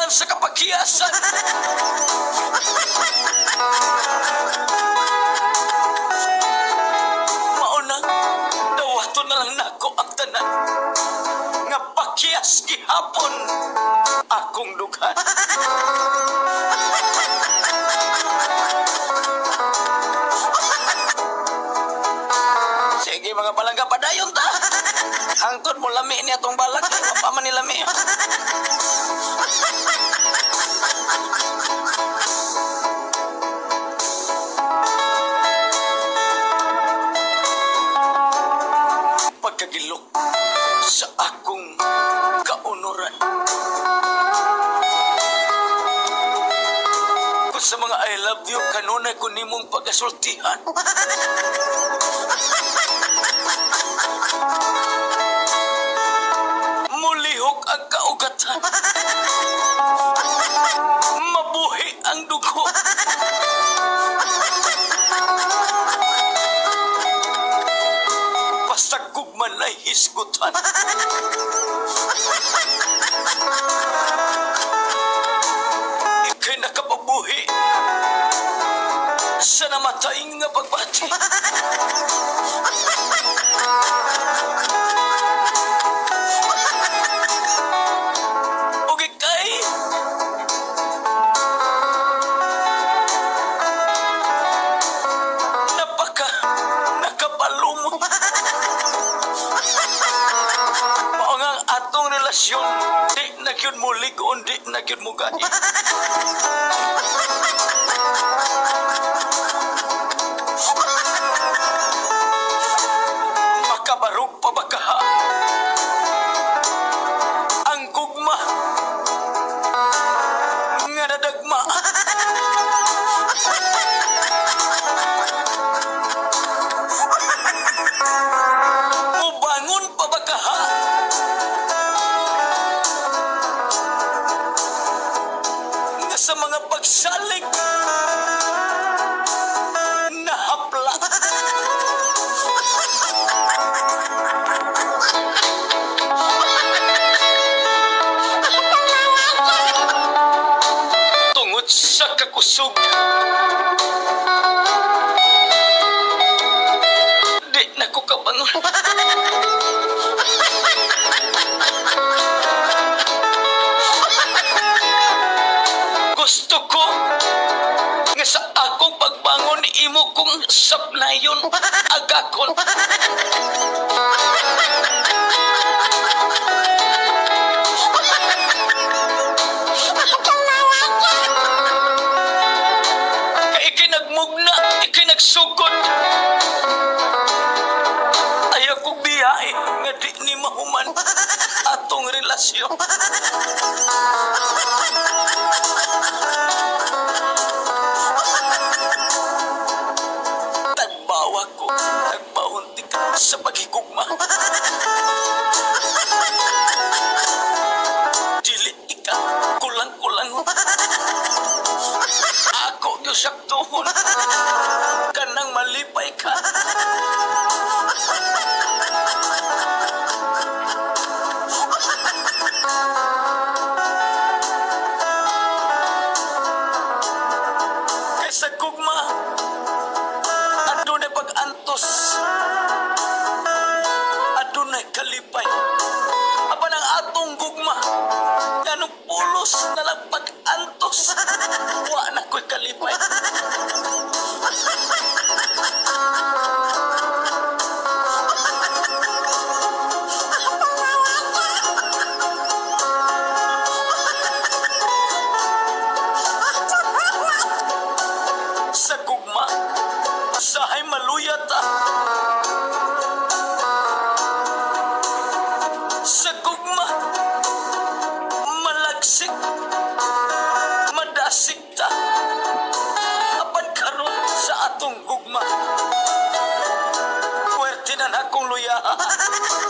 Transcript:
pangalan sa kapakyasan. Maunang dawato na lang nako ang tanan nga pakyas gihapon akong dughan. Sige mga balangga, padayon ta. Hangtod mo lami niya tong balak, papaman ni lami. Pagkagilok sa akong kaunuran, kung sa mga I love you, kanunay ko nimong pagasultihan. Mulihok ang kaugatan, mabuhi ang dugo. Basta gugman ay hisgutan. Ika'y nakapabuhi sa namataing nga pagbati. Ug ika'y nakapalumot. Mao nga ang atong relasyon, di na gyud mo ligon, di na gyud mo gahi. Makabarog pa ba kaha ang gugma nga nadagma? Mubangon pa ba kaha nga sa mga pagsalig na hapla? Tungod sa kakusog, di na ko kabangon. Gusto ko nga sa akong pagbangon imo kong saplayon agakon. Kay ikinagmugna, ikinagsugod. Ayaw kong biyahe nga di ni mahuman atong relasyon. Tagbawa ko, nagbahunti ka sa paghigugma. Dilit ika, kulang-kulang. Ako yung saktuhon, kanang malipay ka. Kaysa gugma, adunay pag-antos, adunay kalipay. Apan ang atong gugma, ganong pulos na lang pag-antos, wa na ko'y kalipay. Sa gugma, sahay maluyat sa gugma, malagsik, madasik ta. Apan karon sa atong gugma, puwerte na akong luya.